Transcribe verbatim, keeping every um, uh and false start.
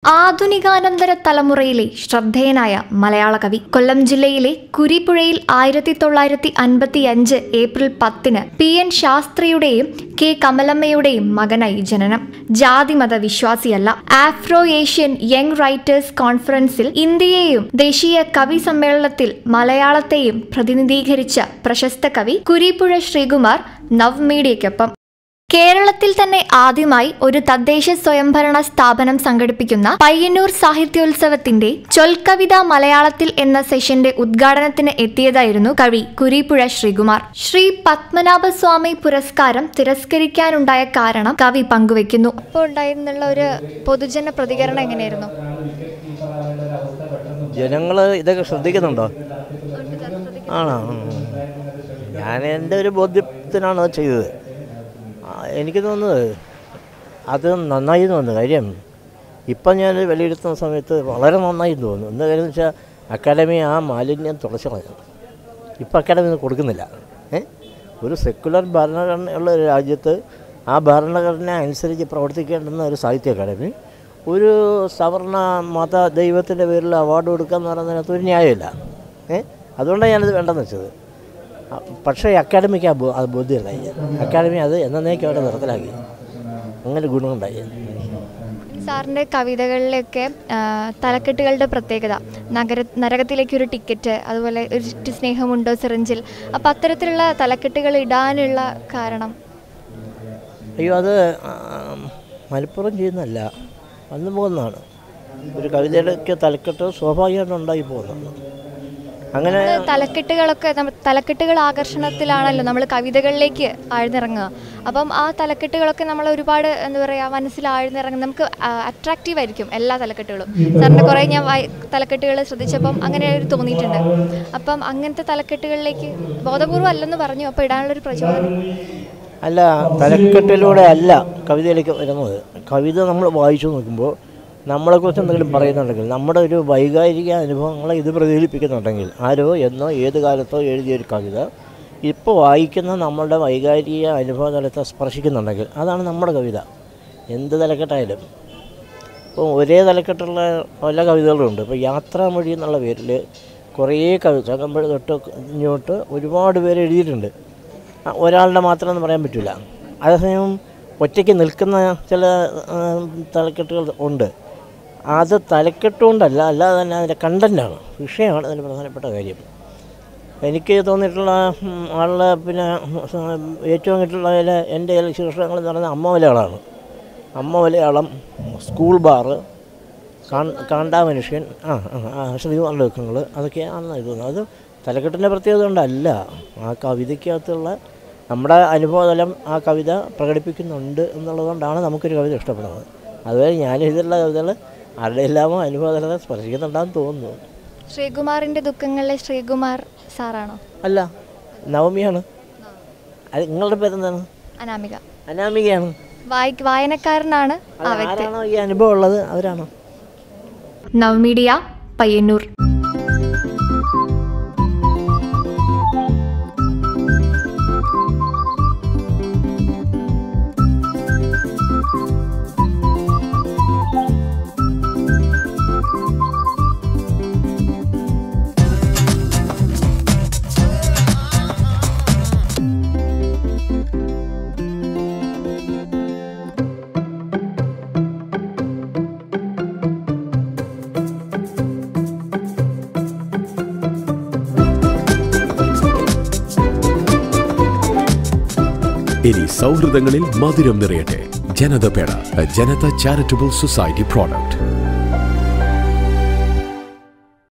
ആധുനികാനന്തര തലമുറയിലെ ശ്രദ്ധേയനായ മലയാള കവി. കൊല്ലം ജില്ലയിലെ കുരിപ്പുഴയിൽ ആയിരത്തി തൊള്ളായിരത്തി അൻപത്തി അഞ്ച് ഏപ്രിൽ പത്തിന് പി എൻ ശാസ്ത്രിയുടെയും കെ കമലമ്മയുടെയും മകനായി ജനനം. ജാതിമത വിശ്വാസിയല്ല. ആഫ്രോ ഏഷ്യൻ യങ് റൈറ്റേഴ്സ് കോൺഫറൻസിൽ ഇന്ത്യയെയും ദേശീയ കവി സമ്മേളനത്തിൽ മലയാളത്തെയും പ്രതിനിധീകരിച്ച പ്രശസ്ത കവി കുരിപ്പുഴ ശ്രീകുമാർ നവ്മീഡിയയ്ക്കൊപ്പം. കേരളത്തിൽ തന്നെ ആദ്യമായി ഒരു തദ്ദേശ സ്വയംഭരണ സ്ഥാപനം സംഘടിപ്പിക്കുന്ന പയ്യന്നൂർ സാഹിത്യോത്സവത്തിന്റെ ചൊൽക്കവിത മലയാളത്തിൽ എന്ന സെഷന്റെ ഉദ്ഘാടനത്തിന് എത്തിയതായിരുന്നു കവി കുരിപ്പുഴ ശ്രീകുമാർ. ശ്രീ പത്മനാഭസ്വാമി പുരസ്കാരം തിരസ്കരിക്കാനുണ്ടായ കാരണം കവി പങ്കുവെക്കുന്നു. അപ്പോൾ ഉണ്ടായിരുന്നുള്ള ഒരു പൊതുജന പ്രതികരണം എങ്ങനെയായിരുന്നു? ജനങ്ങള് ഇതൊക്കെ ശ്രദ്ധിക്കുന്നുണ്ടോ? ആണോ? ഞാൻ എൻ്റെ ഒരു ബോധ്യത്തിനാണ് അത് ചെയ്തത്. എനിക്ക് തോന്നുന്നത് അത് നന്നായി തോന്നുന്നു. കാര്യം ഇപ്പം ഞാൻ വിലയിരുത്തുന്ന സമയത്ത് വളരെ നന്നായി തോന്നുന്നു. എന്താ കാര്യം എന്ന് വെച്ചാൽ അക്കാഡമി ആ മാലിന്യം തുളച്ചു കളഞ്ഞു. ഇപ്പം അക്കാഡമി കൊടുക്കുന്നില്ല. ഏ ഒരു സെക്കുലർ ഭരണഘടനയുള്ള ഒരു രാജ്യത്ത് ആ ഭരണഘടന അനുസരിച്ച് പ്രവർത്തിക്കേണ്ടുന്ന ഒരു സാഹിത്യ അക്കാഡമി ഒരു സവർണ മത ദൈവത്തിൻ്റെ പേരിൽ അവാർഡ് കൊടുക്കുക എന്ന് പറയുന്നതിനകത്ത് ഒരു ന്യായമില്ല. ഏ അതുകൊണ്ടാണ് ഞാനത് വേണ്ടെന്ന് വെച്ചത്. പക്ഷേ അക്കാഡമിക്ക് ആ അത് ബോധ്യമുണ്ടായി. അക്കാഡമി അത് എന്നേക്കും അവിടെ നിർത്തലാക്കി. അങ്ങനെ ഗുണമുണ്ടായി. സാറിൻ്റെ കവിതകളിലൊക്കെ തലക്കെട്ടുകളുടെ പ്രത്യേകത നഗര നരകത്തിലേക്കൊരു ടിക്കറ്റ്, അതുപോലെ ഒരു സ്നേഹമുണ്ടോ സിറിഞ്ചിൽ, അപ്പം അത്തരത്തിലുള്ള തലക്കെട്ടുകൾ ഇടാനുള്ള കാരണം? അയ്യോ, അത് മലപ്പുറം ചെയ്യുന്നതല്ല, വന്നു പോകുന്നതാണ്. ഒരു കവിതയുടെയൊക്കെ തലക്കെട്ട് സ്വാഭാവികമായിട്ട് ഉണ്ടായി പോകുന്നതാണ്. അങ്ങനെ തലക്കെട്ടുകളൊക്കെ തലക്കെട്ടുകൾ ആകർഷണത്തിലാണല്ലോ നമ്മൾ കവിതകളിലേക്ക് ആഴ്ന്നിറങ്ങുക. അപ്പം ആ തലക്കെട്ടുകളൊക്കെ നമ്മൾ ഒരുപാട് എന്താ പറയുക മനസ്സിൽ ആഴ്ന്നിറങ്ങും, നമുക്ക് അട്രാക്റ്റീവ് ആയിരിക്കും എല്ലാ തലക്കെട്ടുകളും. സാറിൻ്റെ കുറേ ഞാൻ തലക്കെട്ടുകൾ ശ്രദ്ധിച്ചപ്പം അങ്ങനെ ഒരു തോന്നിയിട്ടുണ്ട്. അപ്പം അങ്ങനത്തെ തലക്കെട്ടുകളിലേക്ക് ബോധപൂർവ്വം അല്ലെന്ന് പറഞ്ഞു, അപ്പോൾ ഇടാനുള്ളൊരു പ്രചോദനം? അല്ല, തലക്കെട്ടിലൂടെ അല്ല കവിതയിലേക്ക് വരുന്നത്. കവിത നമ്മൾ വായിച്ചു നോക്കുമ്പോൾ നമ്മളെക്കുറിച്ച് എന്തെങ്കിലും പറയുന്നുണ്ടെങ്കിൽ, നമ്മുടെ ഒരു വൈകാരിക അനുഭവങ്ങളെ ഇത് പ്രതിഫലിപ്പിക്കുന്നുണ്ടെങ്കിൽ, ആരോ എന്നോ ഏത് കാലത്തോ എഴുതിയൊരു കവിത ഇപ്പോൾ വായിക്കുന്ന നമ്മളുടെ വൈകാരിക അനുഭവ തലത്തെ സ്പർശിക്കുന്നുണ്ടെങ്കിൽ അതാണ് നമ്മുടെ കവിത. എന്ത് തലക്കെട്ടായാലും. ഇപ്പോൾ ഒരേ തലക്കെട്ടുള്ള പല കവിതകളുണ്ട്. ഇപ്പോൾ യാത്രാമൊഴി എന്നുള്ള പേരിൽ കുറേ കവിത ചങ്ങമ്പഴ തൊട്ട് ഇങ്ങോട്ട് ഒരുപാട് പേര് എഴുതിയിട്ടുണ്ട്. ഒരാളുടെ മാത്രം എന്ന് പറയാൻ പറ്റില്ല. അതേസമയം ഒറ്റയ്ക്ക് നിൽക്കുന്ന ചില തലക്കെട്ടുകൾ ഉണ്ട്. അത് തലക്കെട്ടുകൊണ്ടല്ല, അല്ലാതെ തന്നെ അതിൻ്റെ കണ്ടൻ്റാണ്, വിഷയമാണ് അതിന് പ്രധാനപ്പെട്ട കാര്യം. എനിക്ക് തോന്നിയിട്ടുള്ള ആളുടെ പിന്നെ ഏറ്റവും കിട്ടുള്ള എൻ്റെ ചില ശീർഷകങ്ങൾ എന്ന് പറയുന്നത് അമ്മ മലയാളമാണ്. അമ്മ മലയാളം, സ്കൂൾ ബാറ്, കാണ്ടാ മനുഷ്യൻ, ആ ശ്രീകുമാറിൻ്റെ ദുഃഖങ്ങൾ, അതൊക്കെയാണെന്ന് തോന്നുന്നത്. അത് തലക്കെട്ടിൻ്റെ പ്രത്യേകത കൊണ്ടല്ല, ആ കവിതയ്ക്കകത്തുള്ള നമ്മുടെ അനുഭവതലം ആ കവിത പ്രകടിപ്പിക്കുന്നുണ്ട് എന്നുള്ളതുകൊണ്ടാണ് നമുക്കൊരു കവിത ഇഷ്ടപ്പെടുന്നത്. അതുപോലെ ഞാൻ എഴുതിയുള്ള കവിതകൾ ആരുടെ എല്ലാമോ അനുഭവതലത്തെ സ്പർശിക്കുന്നുണ്ടാകും തോന്നുന്നു. ശ്രീകുമാറിൻ്റെ ദുഃഖങ്ങളിലെ ശ്രീകുമാർ സാറാണോ? അല്ല, നവമിയാണ്. അത് നിങ്ങളുടെ പേരെന്താണ്? അനാമിക. അനാമികയാണ്. വായനക്കാരനാണ്. ആരാണോ ഈ അനുഭവം ഉള്ളത് അവരാണോ? നവമീഡിയ, പയ്യന്നൂർ. ഇനി സൗഹൃദങ്ങളിൽ മധുരം നിറയട്ടെ. ജനത പേട, ജനത ചാരിറ്റബിൾ സൊസൈറ്റി പ്രോഡക്റ്റ്.